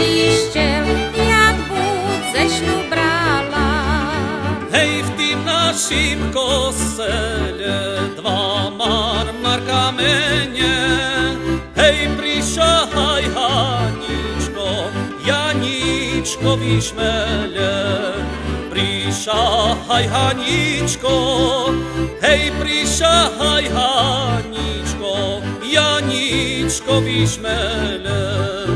iściel, jak budzę ślubrala. Hej, w tym naszym kostele dwa markamenie. Hej, przyszaj, Haniczko, Janiczko Wiśmele. Przyszaj, Haniczko, hej, przyszaj, Haniczko, Janiczko Wiśmele.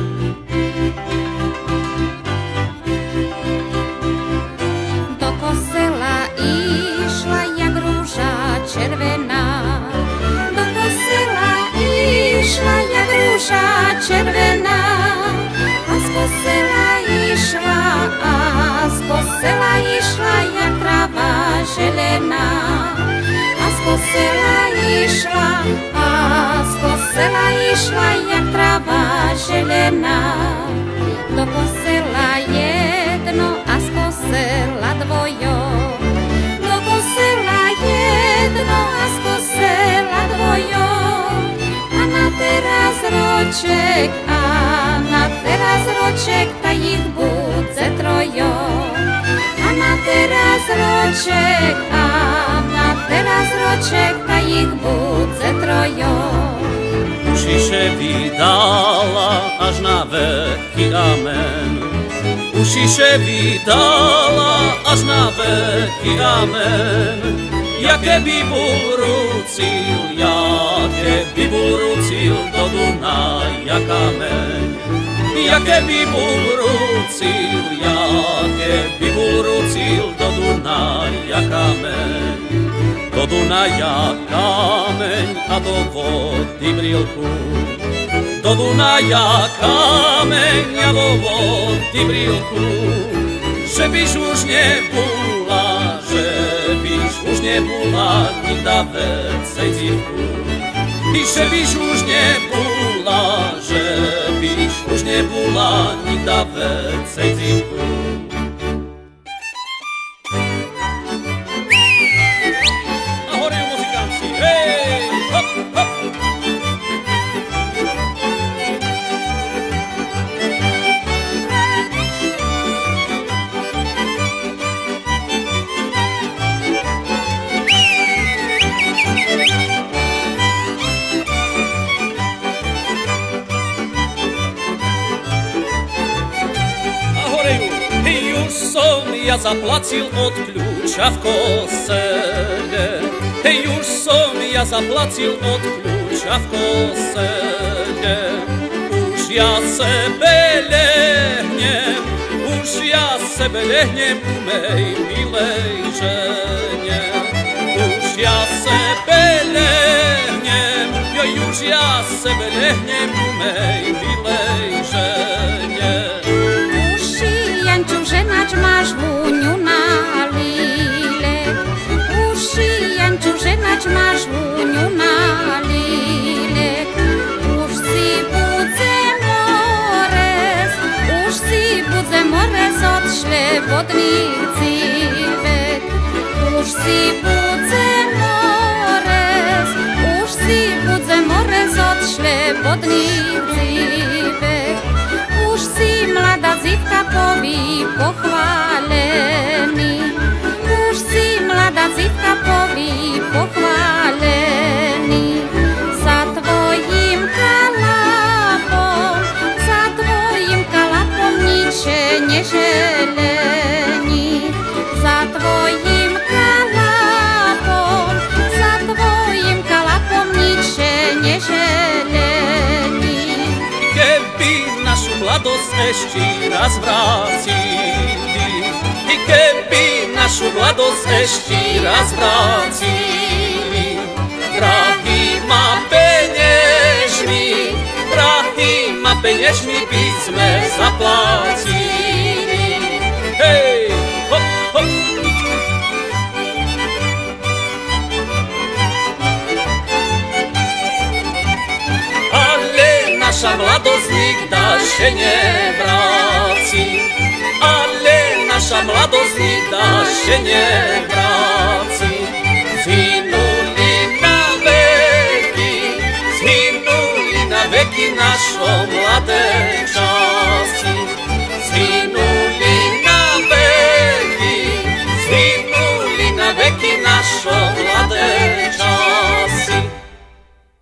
Do kościoła išla jak róża czerwona. Do kościoła išla jak róża czerwona. A z kościoła išla, a z kościoła išla jak trawa zielena. A z kościoła išla, a z kościoła išla jak trawa zielena. Do kościoła jedno, a z kościoła dwojo. Do kościoła jedno, a z kościoła dwojo. A na teraz roczek, a na teraz roczek, ta ich bude trojo. A na teraz roczek, a na teraz roczek, ta ich bude trojo. Uši się wydala, aż na wieki amen. Uši się wydala, aż na wieki amen. Jakie by był wrócił do Dunaja kamen. Jakie by był wrócił do Dunaja kamen. Do Dunaja kameň a do vody brilku. Do Dunaja kameň a do vody brilku. Že byš už nebula, nikda vecej dzivku. I že byš už nebula, nikda vecej dzivku. Ja zaplacil od kľúča v kostele. Hej, už som ja zaplacil od kľúča v kostele. Už ja sebe lehnem u mej milej žene. Už ja sebe lehnem u mej milej žene. Ženač máš vúňu na lílek. Uši, Janču, ženač máš vúňu na lílek. Už si budze morez od šľevodných cívek. Už si budze morez od šľevodných cívek. Už si mladá zivka poví pochválený. Už si mladá zivka poví pochválený. Za tvojim kalapom niče neželení. Za tvojim kalapom niče neželení. Našu mladosť ešte raz vrátili. I keby našu mladosť ešte raz vrátili. Drahýma peniežmi by sme zaplatili. Hej, hop, hop. Naša mladosť nikda še nevráci, ale naša mladosť nikda še nevráci. Zhynuli na veky našo mladé